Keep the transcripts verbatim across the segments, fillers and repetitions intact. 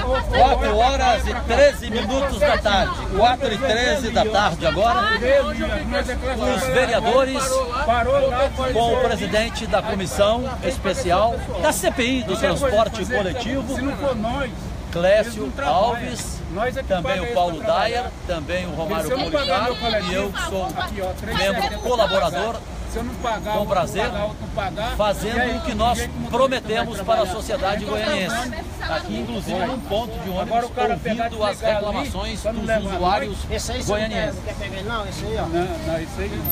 quatro horas e treze minutos da tarde. quatro e treze da tarde agora. Os vereadores com o presidente da comissão especial da C P I do transporte coletivo, Clécio Alves, também o Paulo Daia, também o Romário Policarpo e eu que sou membro colaborador, com prazer, fazendo o que nós prometemos para a sociedade goianiense. Aqui, inclusive, num ponto de ônibus, ouvindo as reclamações dos usuários goianienses. Não, esse aí, ó. Não, não, esse aí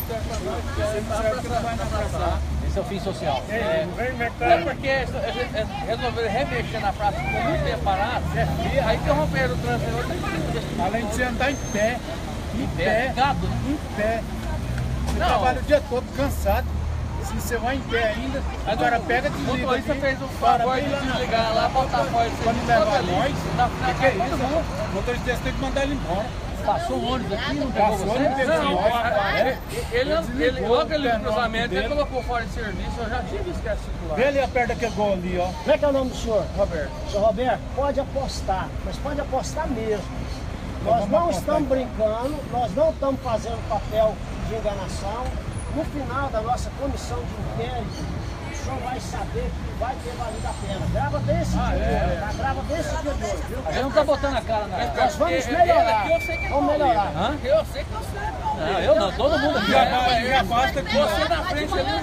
não. Esse é o fim social. É, é porque resolveram remexer na praça, ficou muito tempo parado, aí interromperam o trânsito. Além de você andar em pé, em pé, em pé. Você Não. trabalha o dia todo cansado. Se você vai em pé ainda, o cara pega de O motorista fez um favor de desligar lá, botar fora de quando levar nós, na o que é isso? O motorista desse tem que mandar ele embora. Passou um ônibus aqui, não pegou Passou, você? não pegou Não, nós. ele, ele, ele, desligou logo ele o no cruzamento, ele dele. colocou fora de serviço, eu já tive visto que era circular. Vê ali a perna daquele gol ali, ó. Como é que é o nome do senhor? Roberto. Senhor Roberto, pode apostar, mas pode apostar mesmo. Então Nós vamos não apostar, estamos então. brincando, nós não estamos fazendo papel de enganação. No final da nossa comissão de inquérito, o senhor vai saber que vai ter valido a pena. Grava desse Ah, dia de é. hoje, tá? Grava desse dia de hoje, viu? A gente não está botando a cara na... Nós vamos melhorar, Eu sei que é vamos melhorar. Hã? Eu sei que eu sei. Não, eu não, todo mundo aqui. Já, ba- já basta que Você na frente ali.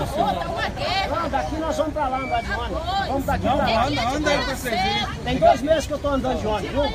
Não, daqui nós vamos pra lá andar de ônibus. Vamos daqui Não, pra lá. anda, anda aí pra vocês verem. Tem dois meses que eu tô andando de ônibus, viu?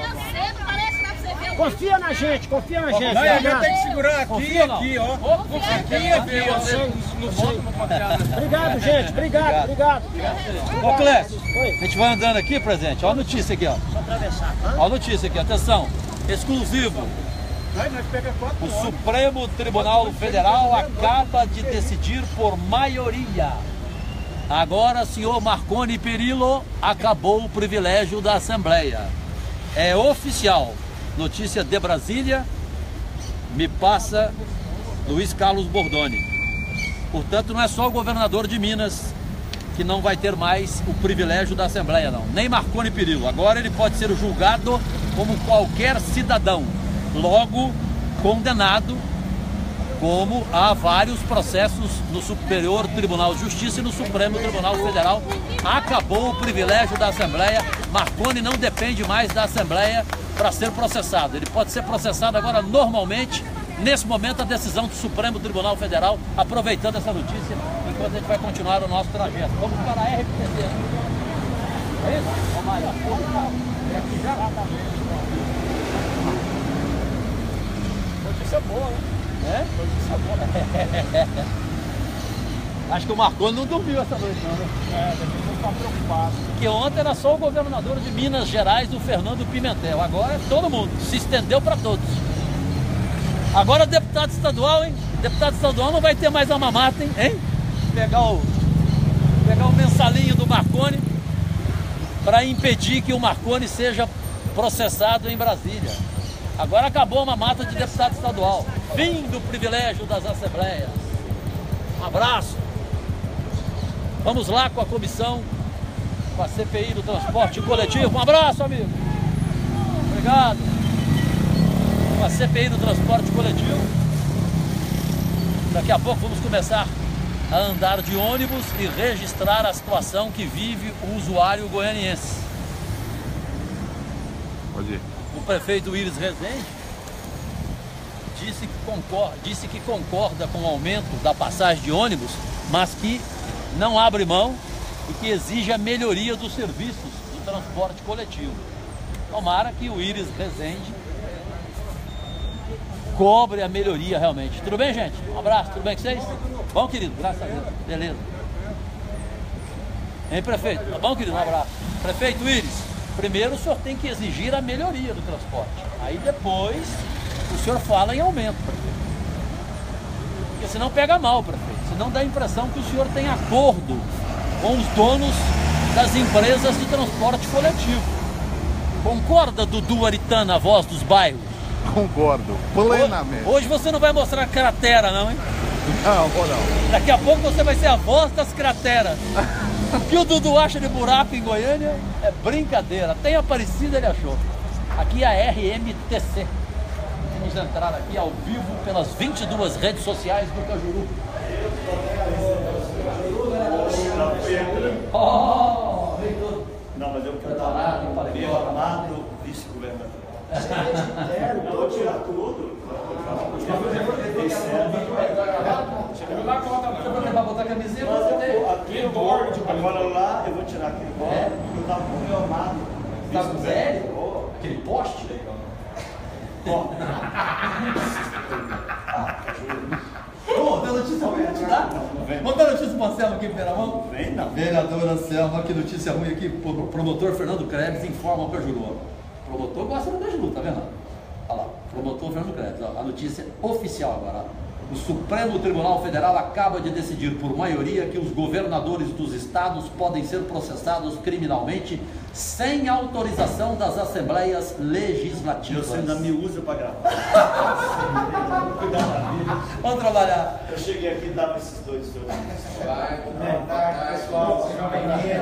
Confia na gente, confia na gente. Não, a gente Fernando. tem que segurar aqui e Confia ou não? aqui, ó. Aqui e aqui, você no ponto pra confiar. Obrigado, gente. Obrigado, obrigado. Ô, Clécio, Oi. a gente vai andando aqui, presidente. Olha a notícia aqui, ó. Vou atravessar, tá? Olha a notícia aqui, atenção. Exclusivo. Nós, nós pegamos quatro O horas. Supremo Tribunal Federal acaba de decidir por maioria. Agora, senhor Marconi Perillo, acabou o privilégio da Assembleia. É oficial. Notícia de Brasília, me passa Luiz Carlos Bordoni. Portanto, não é só o governador de Minas que não vai ter mais o privilégio da Assembleia, não. Nem Marconi Perillo. Agora ele pode ser julgado como qualquer cidadão. Logo, condenado, como há vários processos no Superior Tribunal de Justiça e no Supremo Tribunal Federal. Acabou o privilégio da Assembleia. Marconi não depende mais da Assembleia para ser processado. Ele pode ser processado agora normalmente, nesse momento, a decisão do Supremo Tribunal Federal, aproveitando essa notícia, enquanto a gente vai continuar o nosso trajeto. Vamos para a R P T. É isso? Vamos lá. É aqui já? Notícia boa, né? É? Notícia boa. Acho que o Marconi não dormiu essa noite, não, né? É, daqui a pouco tá preocupado. Porque ontem era só o governador de Minas Gerais, o Fernando Pimentel. Agora é todo mundo, se estendeu para todos. Agora deputado estadual, hein? Deputado estadual não vai ter mais a mamata, hein? hein? Pegar o, pegar o mensalinho do Marconi para impedir que o Marconi seja processado em Brasília. Agora acabou a mamata de deputado estadual. Fim do privilégio das assembleias. Um abraço. Vamos lá com a comissão, com a C P I do transporte coletivo. Um abraço, amigo. Obrigado. Com a C P I do transporte coletivo. Daqui a pouco vamos começar a andar de ônibus e registrar a situação que vive o usuário goianiense. Pode ir. O prefeito Íris Rezende disse que, concorda, disse que concorda com o aumento da passagem de ônibus, mas que não abre mão e que exige a melhoria dos serviços do transporte coletivo. Tomara que o Íris Rezende cobre a melhoria realmente. Tudo bem, gente? Um abraço, tudo bem com vocês? Bom, querido? Graças a Deus. Beleza. Hein, prefeito? Tá bom, querido? Um abraço. Prefeito Íris, primeiro o senhor tem que exigir a melhoria do transporte. Aí depois o senhor fala em aumento, prefeito. Porque senão pega mal, prefeito. Senão dá a impressão que o senhor tem acordo com os donos das empresas de transporte coletivo. Concorda, Dudu Aritana, a voz dos bairros? Concordo, plenamente. Hoje você não vai mostrar cratera, não, hein? Não, vou não. Daqui a pouco você vai ser a voz das crateras. O que o Dudu acha de buraco em Goiânia é brincadeira. Tem Aparecida, ele achou. Aqui é a R M T C. Vamos entrar aqui ao vivo pelas vinte e duas redes sociais do Cajuru. Oh, não, mas eu quero falar meu amado vice-governador. Eu vou tirar tudo. Você vai botar a camisinha? Você tem. Agora lá eu vou tirar aquele bolo. É? Eu tava com o meu amado. Tá com sério? Aquele poste? Ô, tem notícia ruim te dar? Vamos dar notícia pro Anselmo aqui, primeira mão? Vem não. Vereador Anselmo, que notícia ruim aqui. O promotor Fernando Krebs informa o Cajuru. O promotor gosta do Cajuru, tá vendo? Olha lá, promotor Fernando Krebs. Ó, a notícia oficial agora. O Supremo Tribunal Federal acaba de decidir por maioria que os governadores dos estados podem ser processados criminalmente sem autorização das assembleias legislativas. Você ainda me usa para gravar. Cuidado da vida. Vamos trabalhar. Eu cheguei aqui e dava esses dois seus. Vai, pessoal. Seja bem-vindo.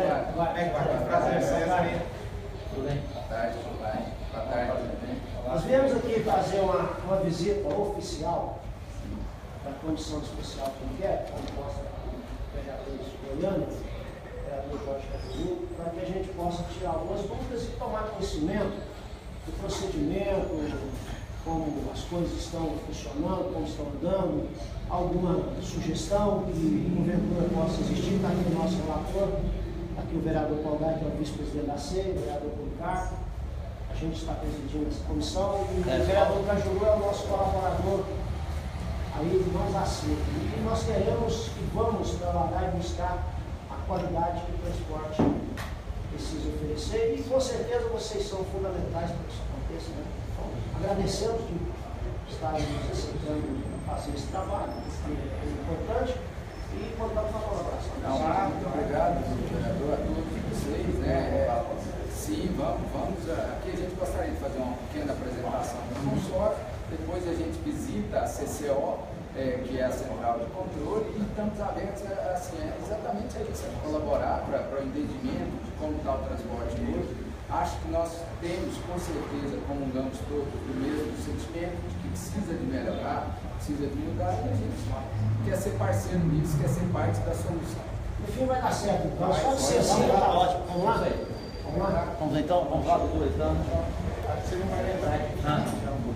Tudo bem? Boa tarde, tudo bem? Boa tarde, tudo bem? Nós viemos aqui fazer uma, uma visita oficial da Comissão Especial de Inquérito, composta por vereadores de Goiânia, vereador Jorge Cajuru, para que a gente possa tirar algumas dúvidas e tomar conhecimento do procedimento, como as coisas estão funcionando, como estão andando, alguma sugestão que porventura possa existir. Está aqui o nosso relator, aqui o vereador Paulo, que é o vice-presidente da C E I, o vereador Policarpo. A gente está presidindo essa comissão e o vereador Cajuru é o nosso colaborador aí de mãos acima. E nós queremos e vamos trabalhar e buscar a qualidade que o transporte precisa oferecer e com certeza vocês são fundamentais para que isso aconteça, né? Então, agradecemos de estarem nos aceitando fazer esse trabalho, que é importante, e contamos com a colaboração. Não, muito obrigado, vereador, a todos vocês, né? É, sim, vamos, vamos. Aqui a gente gostaria de fazer uma pequena apresentação do consórcio. Depois a gente visita a C C O, é, que é a Central de Controle, e estamos abertos a, assim, é exatamente a isso, a colaborar para o entendimento de como está o transporte hoje. Acho que nós temos, com certeza, comungamos todos do mesmo sentimento de que precisa de melhorar, precisa de mudar, e a gente quer ser parceiro nisso, quer ser parte da solução. No fim vai dar certo, então. Só de ser assim, tá ótimo. Vamos lá? Vamos lá? Vamos então, vamos lá, doutor, então. Você não vai lembrar. Ah.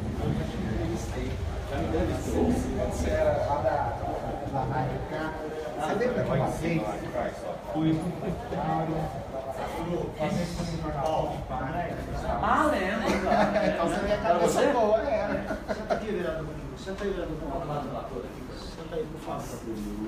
Já me entrevistou. Você era lá da Rádio Cá. Você lembra que uma vez fui fazer esse jornal de pai? Ah, lembro, cara. Então você minha cabeça boa, era. Senta aqui, vereador. Senta aí, vereador. Senta aí, por favor.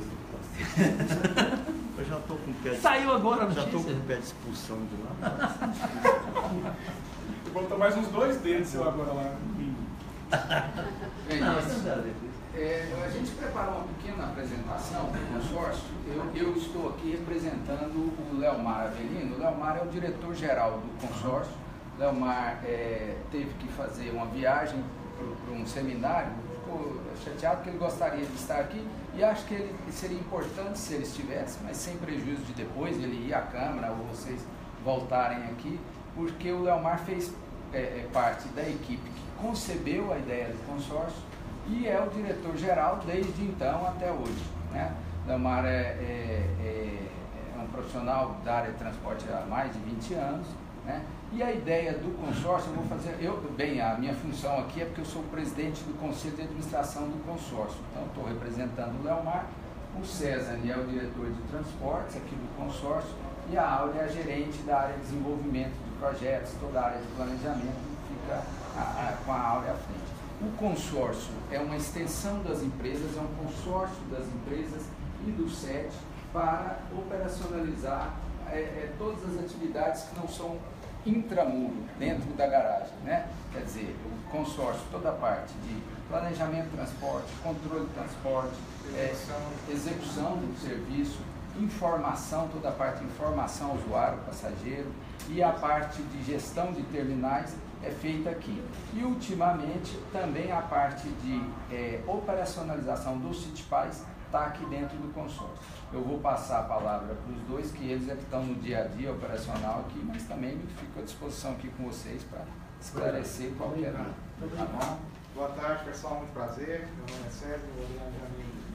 Eu já estou com o pé de... Saiu agora a Já estou notícia. com o pé de expulsão de lá. Botou mais uns dois dedos seu agora lá. Bem, Não, esse- isso não deve. É, a gente preparou uma pequena apresentação do consórcio. Eu, eu estou aqui representando o Leomar Avelino. O Leomar é o diretor-geral do consórcio. O Leomar é, teve que fazer uma viagem para um seminário, ficou chateado que ele gostaria de estar aqui e acho que ele seria importante se ele estivesse, mas sem prejuízo de depois ele ir à Câmara ou vocês voltarem aqui, porque o Leomar fez é, é, parte da equipe que concebeu a ideia do consórcio e é o diretor-geral desde então até hoje, né? Leomar é, é, é, é um profissional da área de transporte há mais de vinte anos, né? E a ideia do consórcio, eu vou fazer, eu, bem, a minha função aqui é porque eu sou o presidente do Conselho de Administração do consórcio, então estou representando o Leomar, o César é o diretor de transportes aqui do consórcio e a Áurea é a gerente da área de desenvolvimento de projetos, toda a área de planejamento fica a, a, com a Áurea à frente. O consórcio é uma extensão das empresas, é um consórcio das empresas e do S E T para operacionalizar é, é, todas as atividades que não são intramuro, dentro da garagem, né? Quer dizer, o consórcio, toda a parte de planejamento de transporte, controle de transporte, é, execução do serviço, informação, toda a parte de informação ao usuário, passageiro, e a parte de gestão de terminais é feita aqui. E ultimamente também a parte de é, operacionalização dos CITPAs está aqui dentro do consórcio. Eu vou passar a palavra para os dois, que eles é que estão no dia a dia operacional aqui, mas também fico à disposição aqui com vocês para esclarecer qualquer dúvida. Tá bom? Boa tarde, pessoal, muito prazer. Meu nome é Sérgio, o Oriano já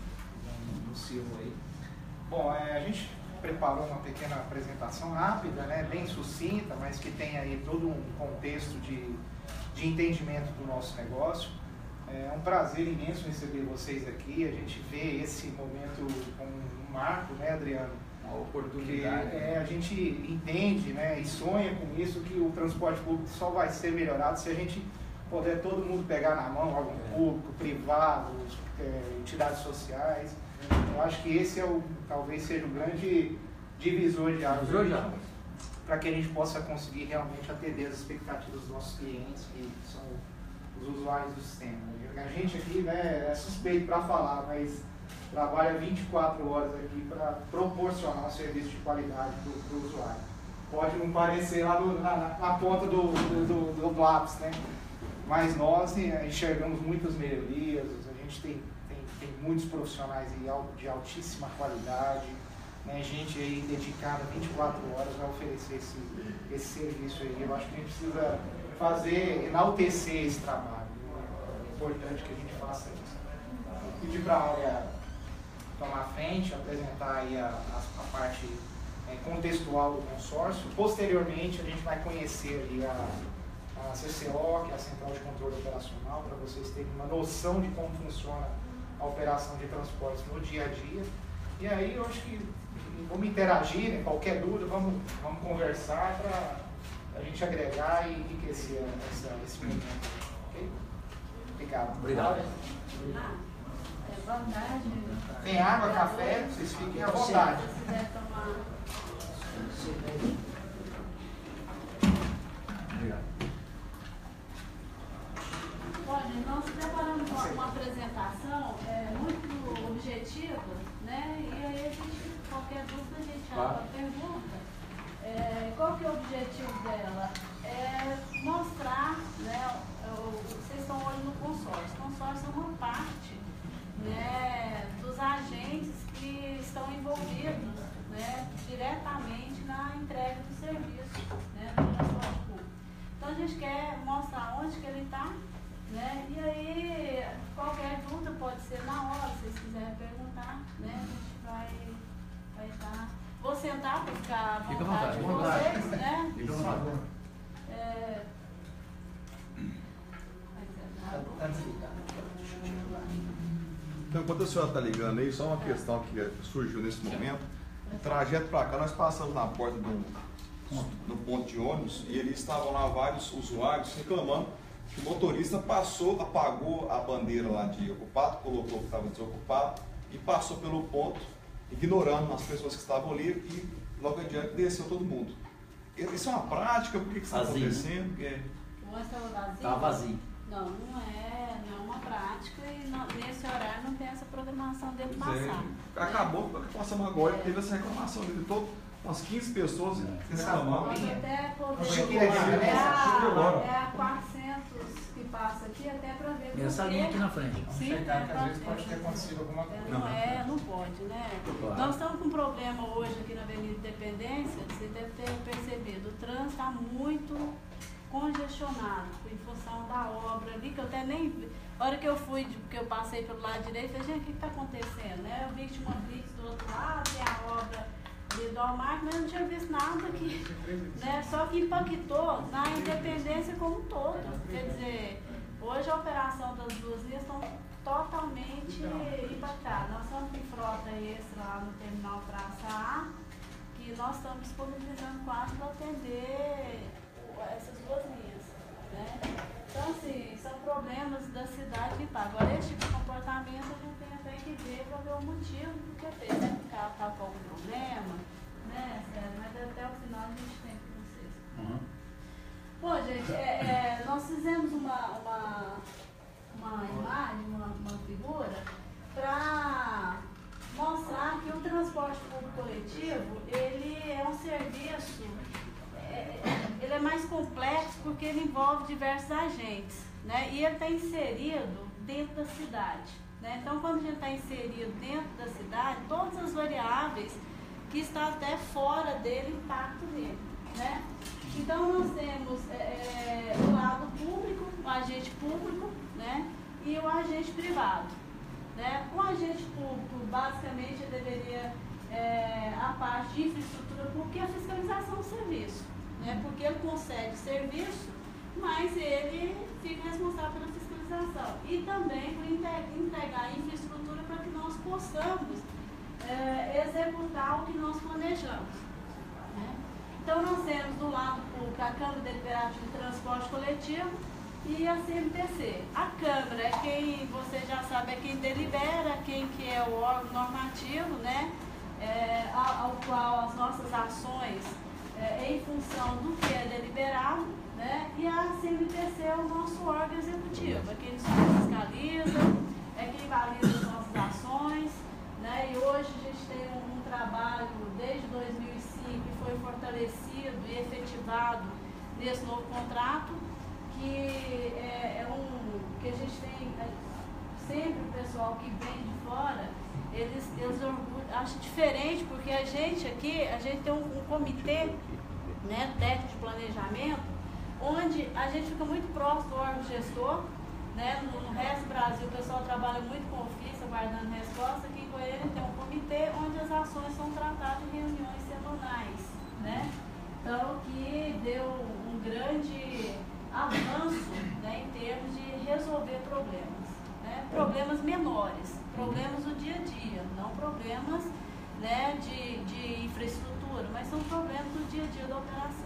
me anunciou aí. Bom, é, a gente preparou uma pequena apresentação rápida, né, bem sucinta, mas que tem aí todo um contexto de, de entendimento do nosso negócio. É um prazer imenso receber vocês aqui. A gente vê esse momento como um marco, né, Adriano? Uma oportunidade. Porque, é, a gente entende, né, e sonha com isso, que o transporte público só vai ser melhorado se a gente puder todo mundo pegar na mão, órgão público, privado, é, entidades sociais. Eu acho que esse é o, talvez seja o grande divisor de águas para que a gente possa conseguir realmente atender as expectativas dos nossos clientes, que são os usuários do sistema. A gente aqui, né, é suspeito para falar, mas trabalha vinte e quatro horas aqui para proporcionar um serviço de qualidade para o usuário. Pode não parecer lá no, na, na ponta do, do, do, do lápis, né? Mas nós enxergamos muitas melhorias, a gente tem, tem, tem muitos profissionais de altíssima qualidade, né? Gente aí dedicada vinte e quatro horas a oferecer esse, esse serviço aí. Eu acho que a gente precisa fazer, enaltecer esse trabalho. É importante que a gente faça isso. Pedir para a área tomar frente, apresentar aí a, a, a parte é, contextual do consórcio. Posteriormente, a gente vai conhecer ali a, a C C O, que é a Central de Controle Operacional, para vocês terem uma noção de como funciona a operação de transportes no dia a dia. E aí eu acho que vamos interagir, né? Qualquer dúvida, vamos, vamos conversar para a gente agregar e enriquecer essa, esse momento. Ok? Obrigado. Obrigado. Ah, é boa tarde. Tem água, café, vocês fiquem à vontade. Se quiser tomar. Obrigado. Olha, nós preparamos uma, uma apresentação é, muito objetiva, né? E aí a gente, qualquer dúvida, a gente abre a pergunta. É, qual que é o objetivo dela? É mostrar, né, o, vocês estão hoje no consórcio. O consórcio é uma parte, né, dos agentes que estão envolvidos, né, diretamente na entrega do serviço, né, do transporte público. Então a gente quer mostrar onde que ele está, né, e aí qualquer dúvida pode ser na hora, se vocês quiserem perguntar, né, a gente vai vai estar. Vou sentar para ficar à Fica à vontade vontade, com vontade. vocês, né? Fica à vontade. É... Então, enquanto a senhora está ligando aí, só uma questão que surgiu nesse momento. O trajeto para cá, nós passamos na porta do, do ponto de ônibus e ali estavam lá vários usuários reclamando que o motorista passou, apagou a bandeira lá de ocupado, colocou que estava desocupado e passou pelo ponto, ignorando as pessoas que estavam ali e logo adiante desceu todo mundo. Isso é uma prática? Por que que está Vazio. acontecendo? Porque... O ônibus estava vazio? Estava vazio. Não, não é, não é uma prática e não, nesse horário não tem essa programação dele Pois é, passar. acabou, passamos agora, teve essa reclamação de todo, umas quinze pessoas reclamando. Pode até poder. Aqui é de É agora. a, é a quatrocentos que passa aqui, até para ver. Tem essa linha aqui na frente. Sim, checar, é que às vezes pra- pode ter acontecido alguma coisa. Não é, não pode, né? Claro. Nós estamos com um problema hoje aqui na Avenida Independência, você deve ter percebido, o trânsito está muito congestionado em função da obra ali, que eu até nem vi. A hora que eu fui, de- que eu passei pelo lado direito, eu falei, gente, o que está acontecendo? Né? Eu vi que tinha uma blitz do outro lado, tem a obra ali do Almar, mas eu não tinha visto nada aqui. Né? Só que impactou na Independência como um todo. Quer dizer, hoje a operação das duas linhas estão totalmente impactadas. Nós estamos com frota extra lá no terminal Praça A, que nós estamos disponibilizando quase para atender essas duas linhas. Né? Então, assim, são problemas da cidade que pagam. Agora, esse tipo de comportamento a gente tem até que ver para ver o motivo do que fez. Né? O carro está com algum problema, né? Sério, mas até o final a gente tem com vocês. Uhum. Bom, gente, é, é, nós fizemos uma, uma, uma imagem, uma, uma figura, para mostrar que o transporte público coletivo, ele é um serviço, é, ele é mais complexo porque ele envolve diversos agentes, né? E ele está inserido dentro da cidade. Né? Então, quando a gente está inserido dentro da cidade, todas as variáveis que estão até fora dele, impactam nele. Né? Então, nós temos é, o lado público, o agente público, né? E o agente privado. Né? O agente público, basicamente, deveria é, a parte de infraestrutura, porque a fiscalização do serviço. Né? Porque ele concede serviço, mas ele fica responsável pela fiscalização. E também por entregar infraestrutura para que nós possamos é, executar o que nós planejamos. Né? Então, nós temos do lado público a Câmara Deliberativa de Transporte Coletivo e a C M T C. A Câmara é quem, você já sabe, é quem delibera, quem que é o órgão normativo, né? É, ao, ao qual as nossas ações é em função do que é deliberado, né? E a C M T C é o nosso órgão executivo, é quem nos fiscaliza, é quem valida as nossas ações, né? E hoje a gente tem um, um trabalho desde dois mil e cinco que foi fortalecido e efetivado nesse novo contrato, que é, é um que a gente tem é, sempre o pessoal que vem de fora, eles, eles acham diferente, porque a gente aqui, a gente tem um, um comitê, né, técnico de planejamento, onde a gente fica muito próximo do órgão gestor, né? No, no resto do Brasil o pessoal trabalha muito com ofício, aguardando resposta. Aqui em Goiânia tem um comitê onde as ações são tratadas em reuniões semanais, né? Então, que deu um grande avanço, né, em termos de resolver problemas, né? Problemas menores, problemas do dia a dia, não problemas, né, de, de infraestrutura, mas são problemas do dia a dia da operação.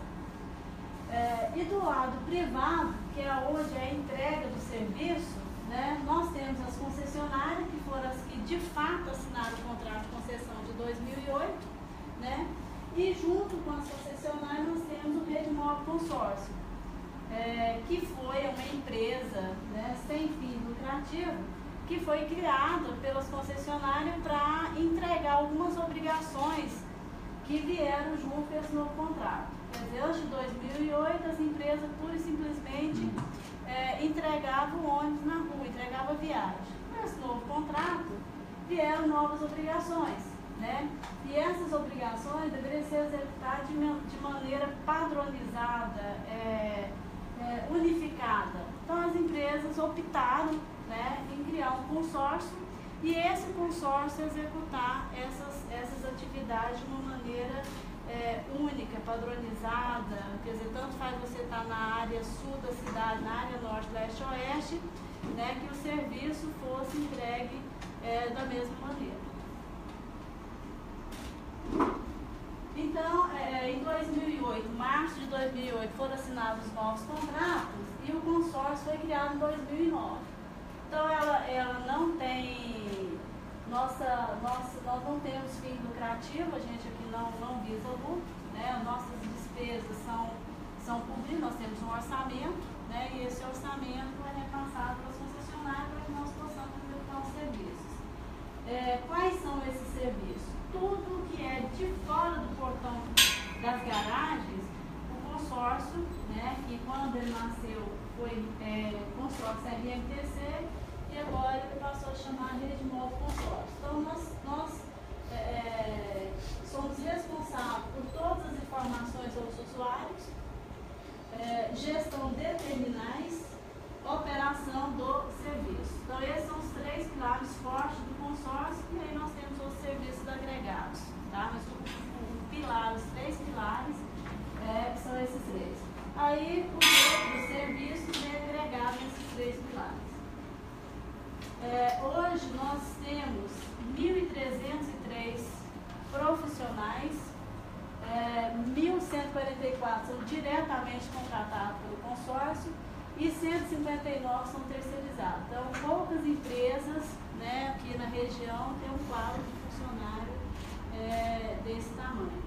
É, e do lado privado, que é onde é a entrega do serviço, né, nós temos as concessionárias, que foram as que de fato assinaram o contrato de concessão de dois mil e oito, né, e junto com as concessionárias nós temos o Redmóvel Consórcio, é, que foi uma empresa, né, sem fim lucrativo, que foi criada pelas concessionárias para entregar algumas obrigações que vieram junto com esse novo contrato. Quer dizer, antes de dois mil e oito, as empresas pura e simplesmente é, entregavam ônibus na rua, entregavam viagem. Nesse novo contrato, vieram novas obrigações, né? E essas obrigações deveriam ser executadas de, de maneira padronizada, é, é, unificada. Então, as empresas optaram, né, em criar um consórcio e esse consórcio executar essas, essas atividades de uma maneira É, única, padronizada, quer dizer, tanto faz você estar na área sul da cidade, na área norte, leste, oeste, né, que o serviço fosse entregue é, da mesma maneira. Então, é, em dois mil e oito, março de dois mil e oito, foram assinados os novos contratos e o consórcio foi criado em dois mil e nove. Então, ela, ela não tem... Nossa, nossa, nós não temos fim lucrativo, a gente aqui não, não visa lucro, né? Nossas despesas são, são cumpridas, nós temos um orçamento, né? E esse orçamento é repassado para as concessionárias para que nós possamos executar os serviços. É, quais são esses serviços? Tudo que é de fora do portão das garagens, o consórcio, né? Que quando ele nasceu foi é, consórcio R M T C, e agora ele passou a chamar Redmóvel Consórcio. Então, nós, nós é, somos responsáveis por todas as informações aos usuários, é, gestão de terminais, operação do serviço. Então, esses são os três pilares fortes do consórcio, e aí nós temos os serviços agregados. Tá? Mas o, o pilar, os três pilares é, são esses três. Aí, os outros serviços é agregado nesses três pilares. É, hoje nós temos mil trezentos e três profissionais, é, mil cento e quarenta e quatro são diretamente contratados pelo consórcio e cento e cinquenta e nove são terceirizados. Então, poucas empresas, né, aqui na região têm um quadro de funcionário é, desse tamanho.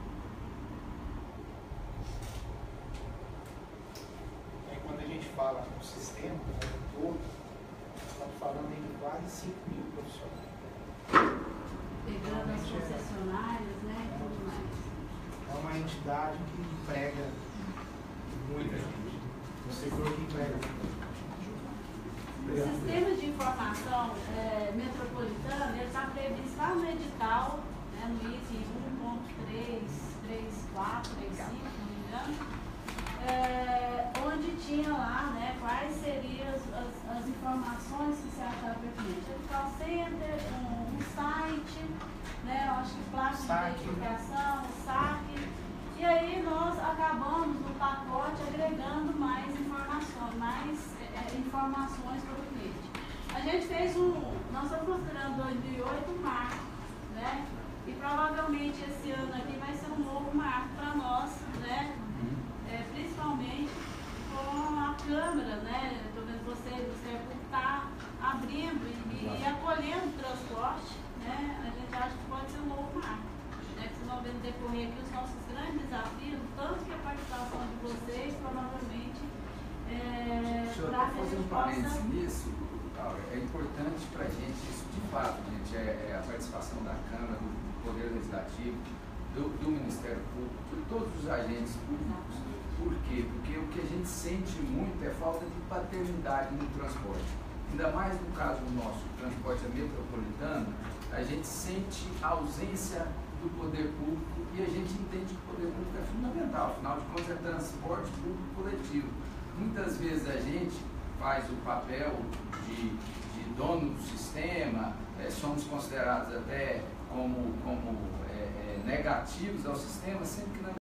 É, quando a gente fala do sistema, né, todo, estamos falando em quase cinco mil profissionais. Pegando as concessionárias, né, e tudo mais. É uma entidade que emprega muita gente. Um setor que emprega muita gente. O sistema de informação é, metropolitana, ele está previsto lá no edital, né, no item um ponto três, três, quatro, três, cinco, se não me engano, é, onde tinha lá, né, quais seriam as, as, as informações que se achava pertinente. Edital Center, um, um site, né, eu acho que placa de identificação, o saque. E aí nós acabamos no pacote agregando mais informações, mais é, informações para o cliente. A gente fez um, nós estamos considerando dois mil e oito um marco, né? E provavelmente esse ano aqui vai ser um novo marco para nós, né? É, principalmente com a Câmara, né? Estou vendo você, você está abrindo e, e acolhendo o transporte, né? A gente acha que pode ser um novo marco. Né, que vocês vão ver no decorrer aqui os nossos grandes desafios, tanto que a participação de vocês, provavelmente, é, para que a gente um possa... parênteses nisso, é importante para a gente, isso de fato, gente, é, é a participação da Câmara, do Poder Legislativo, do, do Ministério Público, de todos os agentes públicos. Por quê? Porque o que a gente sente muito é falta de paternidade no transporte. Ainda mais no caso do nosso transporte metropolitano, a gente sente a ausência do poder público e a gente entende que o poder público é fundamental, afinal de contas é transporte público coletivo. Muitas vezes a gente faz o papel de, de dono do sistema, é, somos considerados até como, como é, é, negativos ao sistema, sempre que na